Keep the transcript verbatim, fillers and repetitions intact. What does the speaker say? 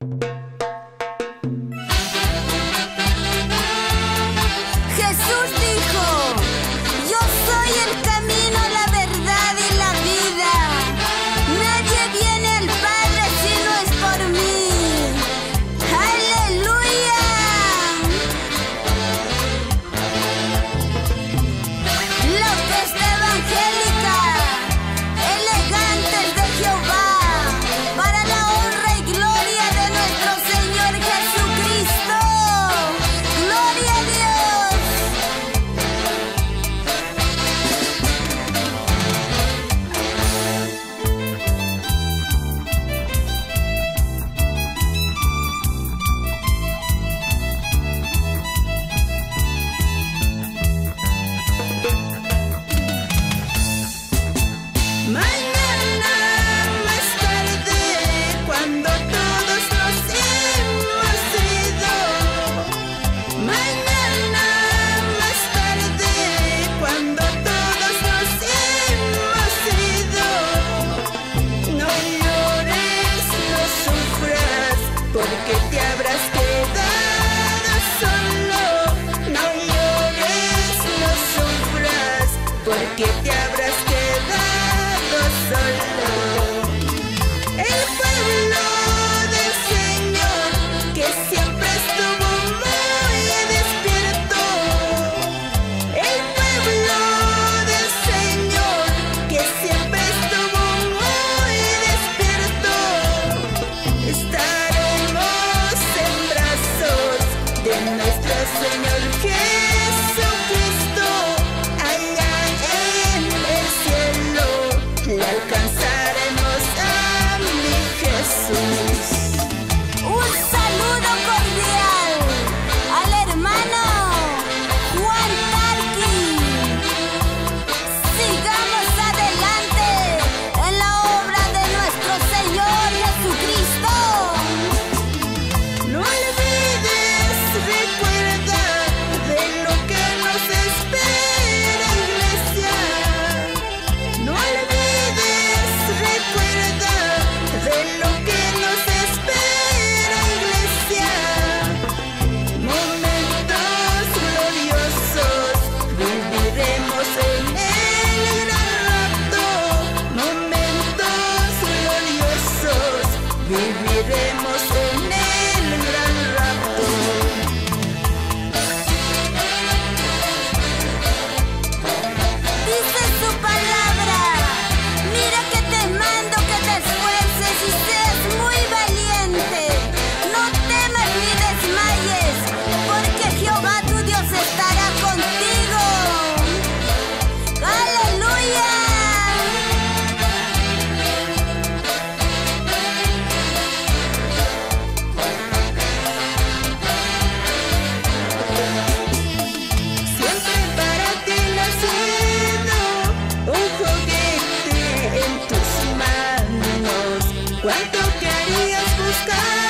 Jesús dijo: yo soy el camino, la verdad y la vida. Nadie viene al Padre si no es por mí. ¡Aleluya! La orquesta evangélica, elegantes de Jehová, para la honra y gloria de nuestro Señor Jesucristo. ¡Gloria a Dios! Mañana más tarde, cuando todos nos hemos ido. Mañana más tarde, cuando todos nos hemos ido. No llores, no sufras, porque te habrás quedado solo. No llores, no sufras, porque te habrás quedado solo. El pueblo del Señor, que siempre estuvo muy despierto. El pueblo del Señor, que siempre estuvo muy despierto. Estaremos en brazos de nuestro Señor Jesucristo. Allá en el cielo le alcanzaremos a mi Jesús. Un saludo cordial al hermano Juan Tarqui. Sigamos adelante en la obra de nuestro Señor Jesucristo. No olvides, recuerda de lo que nos espera, iglesia. No olvides, recuerda de lo que nos espera, iglesia. Momentos gloriosos viviremos en el gran rapto. Momentos gloriosos viviremos en el gran rapto. Dice su palabra: mira que te mando que te esfuerces y seas muy valiente. No temas ni desmayes, porque Jehová tu Dios estará contigo. ¡Aleluya! Siempre para ti nacido un juguete en tus manos. ¿Cuánto querías buscar?